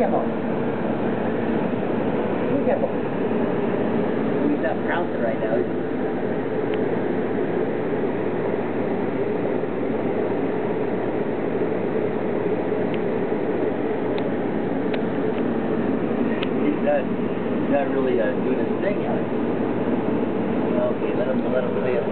careful. Be careful. He's not pouncing right now. He's not really doing his thing yet. Okay, let him play it.